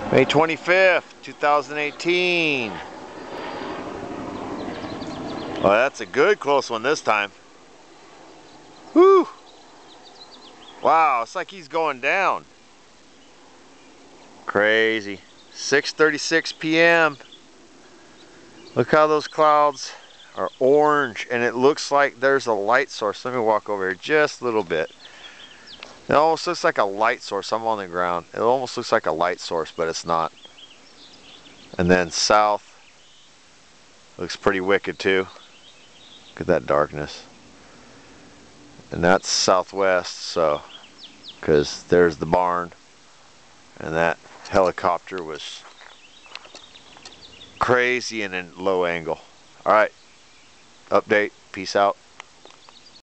May 25th, 2018. Well, that's a good close one this time. Whew! Wow, it's like he's going down. Crazy. 6:36 p.m. Look how those clouds are orange, and it looks like there's a light source. Let me walk over here just a little bit. It almost looks like a light source. I'm on the ground. It almost looks like a light source, but it's not. And then south looks pretty wicked too. Look at that darkness. And that's southwest, so because there's the barn, and that helicopter was crazy and in low angle. All right, update. Peace out.